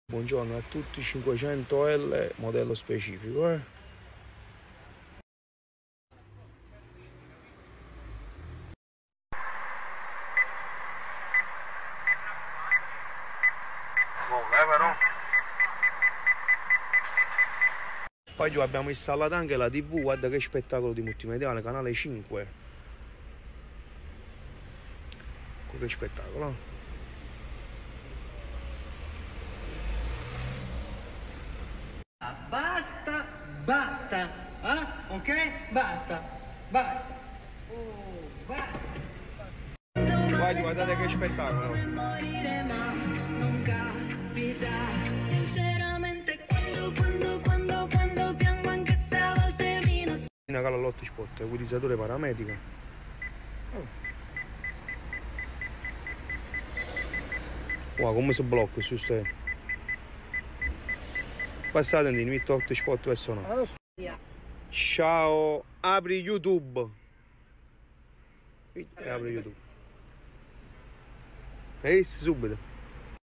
Buongiorno a tutti, 500L modello specifico. Però. Poi giù abbiamo installato anche la TV, guarda che spettacolo di multimediale, canale 5. Che spettacolo. Basta, basta, ok? Basta, basta. Oh, basta. Guardate che spettacolo. Morire, ma non capita. Sinceramente, quando piango, anche se a volte mi nascondo. Una Calalotti Spot, utilizzatore paramedica. Wow, come si blocca su ste. Passate in metto 8 spot verso no. Ciao, apri YouTube. Apri YouTube. Hai visto subito?